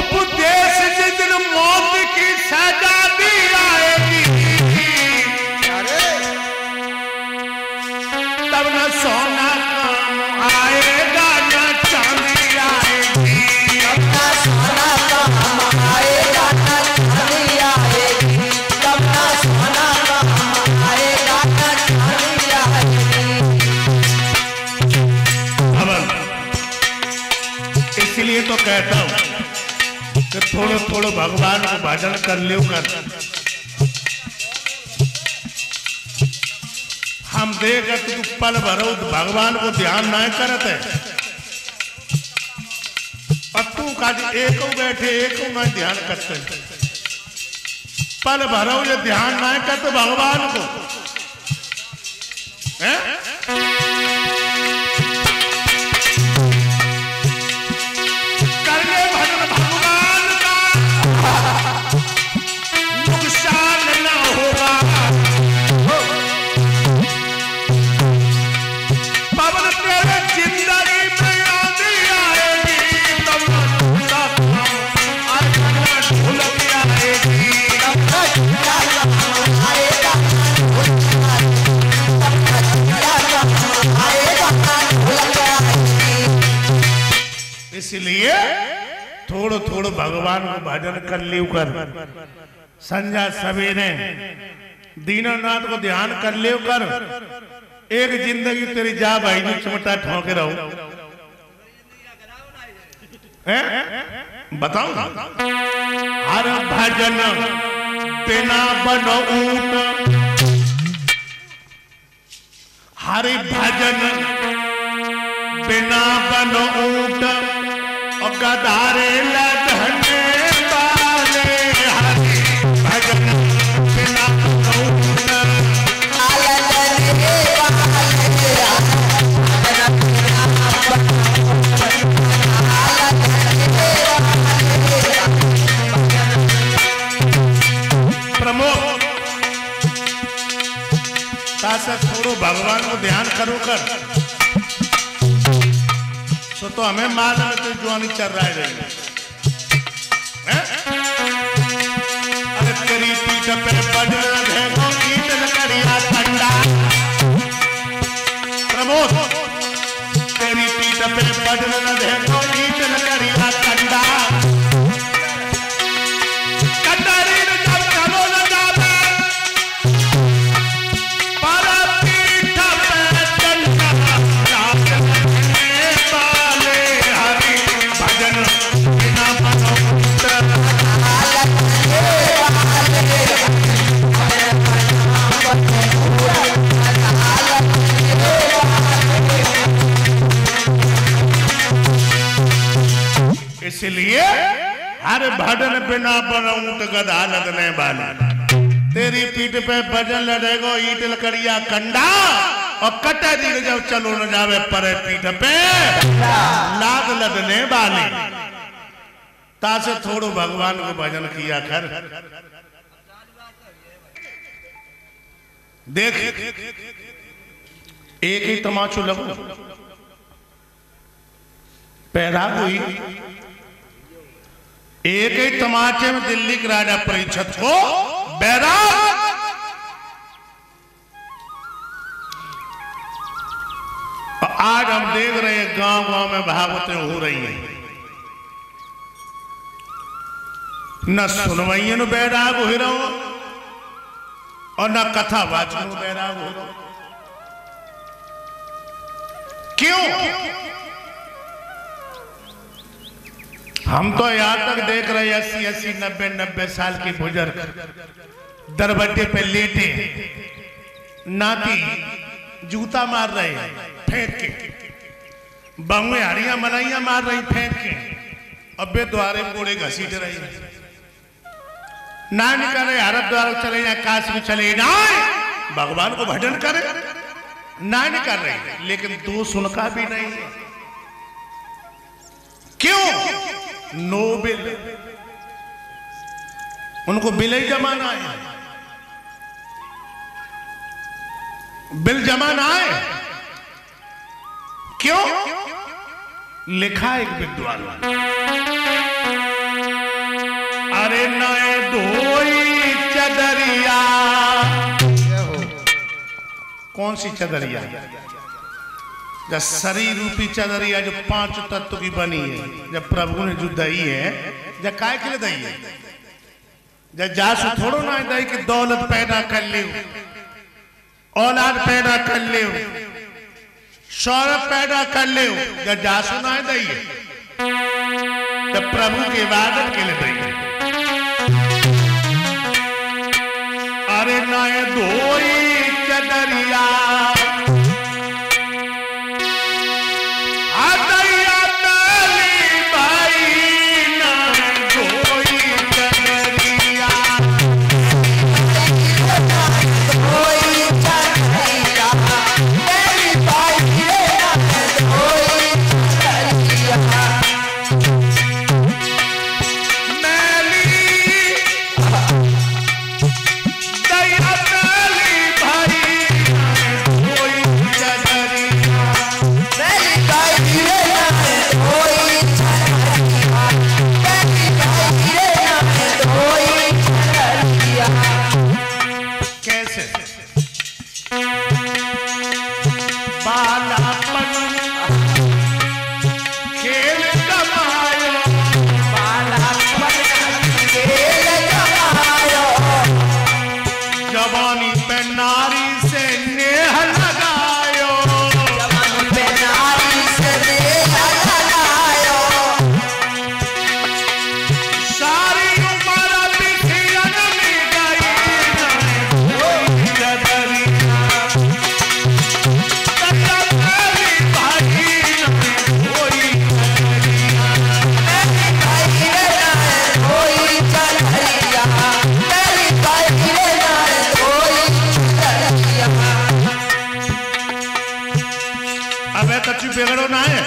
उपदेश जिस दिन मौत की सजा दी आएगी, तब न सोना काम आएगा न चांदी आएगी, तब न सोना काम आएगा न चांदी आएगी, तब न सोना काम आएगा न चांदी आएगी। इसलिए तो कहता हूं कि थोड़ो थोड़ो भगवान को भजन कर लियो कर। हम देखत तू पल भरो भगवान को ध्यान ना करत है, और तू काज एक बैठे एक ना ध्यान करते, पल भरो ये ध्यान ना करते भगवान को है? इसलिए थोड़ो थोड़ो भगवान को भजन कर लियो कर। संध्या सवेरे दीनानाथ को ध्यान कर लियो कर। एक जिंदगी तेरी जा भाई जी चिमटा ठोके रहो, बताओ हर भजन बिना बनो ऊंट, हरि भजन बिना बनो ऊंट, और गदारे लदहने वाले, हरि भजन बिना बनो ऊंट, प्रमोद तासे थोड़ो भगवान को ध्यान करो कर, तो हमें मालूम है तो जवानी चल रहा है अरे तेरी पीठ पे बजन देखो ईट लकड़िया ठंडा, प्रमोद तेरी पीठ पे बजन देखो ईट लकड़िया ठंडा, इसलिए हर भजन बिना बनो ऊंट गधा लदने वाले, तेरी पीठ पे भजन लड़ेगो ईट लकड़िया कंडा, और कटरी जब चलो न जावे परे पीठ पे लाग लदने वाले। तासे थोड़ो भगवान को भजन किया कर। देख एक ही तमाचो लगो पैदा हुई, एक ही तमाचे में दिल्ली के राजा परीक्षित को बैराग, आज हम देख रहे हैं गांव गांव में भागवतें हो रही हैं, न सुनवाइयन बैराग हो रहा और न कथा वाचन बैराग हो रहा। क्यों? हम तो यहां तक देख रहे 80-80, 90-90 साल की बुजुर्ग दरबट्टे पे लेटे नाती जूता मार रहे फेंक के, बहुएं हरियां मलाइयां मार रही फेंक के, अबे द्वारे कोड़े घसीट रही, ना निकल रहे हरिद्वार चले जाए काशी में चले जाए भगवान को भजन करे, ना निकल रहे, लेकिन दो सुनका भी नहीं। क्यों? नो बिल, उनको बिल ही जमाना है, बिल जमाना है। क्यों? लिखा एक विद्वान अरे नए धोई चदरिया। कौन सी चदरिया? जब शरीर रूपी चदरिया जो 5 तत्व की बनी है, जब प्रभु ने जो दई है, जब काय के लिए दई है? जब जासू थोड़ो ना दई कि दौलत पैदा कर ले, औलाद पैदा कर ले, शौहरत पैदा कर ले, जब जासू ना दई है, जब प्रभु की इबादत के लिए दई है। अरे नए धोई चदरिया बिगड़ो ना है।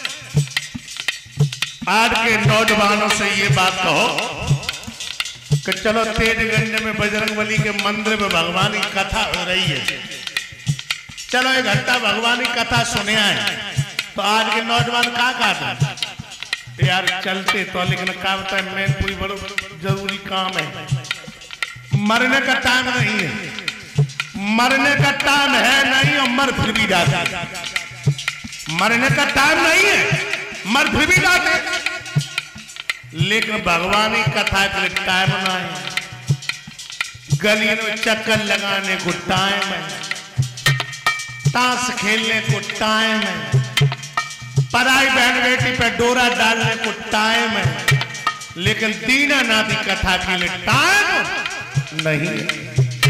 आज के नौजवानों से ये बात कहो कि चलो तेजगंज में बजरंगबली के मंदिर में भगवान की कथा हो रही है, चलो 1 घंटा भगवान की कथा सुने आए। तो आज के नौजवान क्या कहते यार चलते तो, लेकिन क्या बताए मैं कोई बड़ा जरूरी काम है, मरने का टाइम नहीं है, मरने का टाइम है नहीं और मर फिर भी जाता, मरने का टाइम नहीं है, मर फिर भी जाते। लेकिन भगवान की कथा के लिए टाइम ना है, गली में चक्कर लगाने को टाइम है, ताश खेलने को टाइम है, पराई बहन बेटी पे डोरा डालने को टाइम है, लेकिन दीनानाथ की कथा के लिए टाइम नहीं है।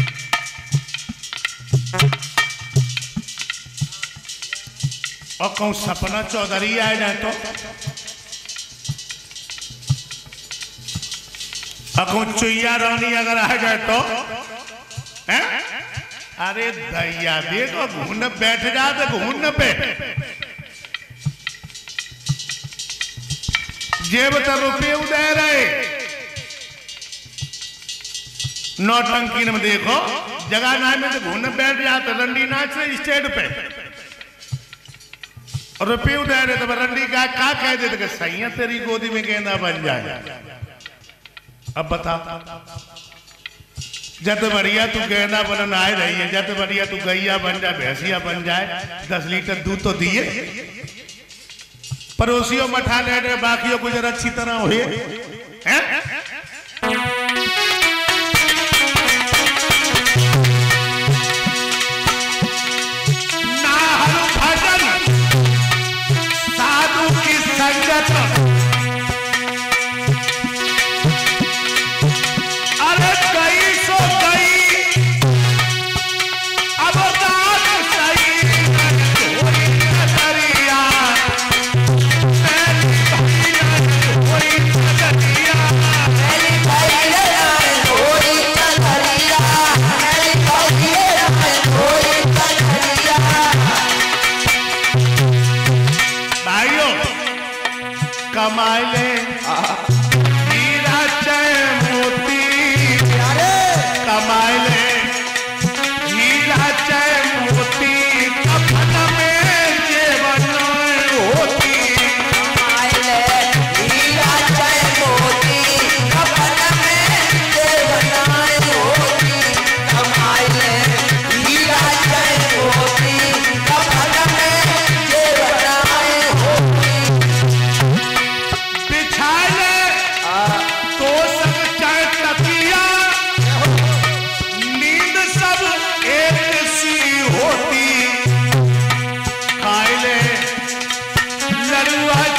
और कहूं सपना चौधरी आ जाए तो, कहूं चुईया रानी अगर आ जाए तो है? अरे दैया देखो घून बैठ जाते, घून पे जेब तो रुपये उदय रहे, नौटंकी में देखो जगह ना में तो घून बैठ जाते, रंडी नाच रहे स्टेज पे और रुपये उदय रहे, तो रंडी का कह देते कि सही है तेरी गोदी में गेंदा बन जाए। अब बता, जत बढ़िया तू गेंदा बनन आए रही है, जत बढ़िया तू गैया बन जाए, भैंसिया बन जाए, 10 लीटर दूध तो दिए, पड़ोसियों मठा ले, बाकियों गुजर अच्छी तरह हुए हैं? ना हर भजन साधु की संगत, कमाए ले हीरा चाहे मोती, कमाए ले हीरा चाहे मोती, कफन में जेवर होती, कमाए ले हीरा चाहे मोती, कफन लड़ुआ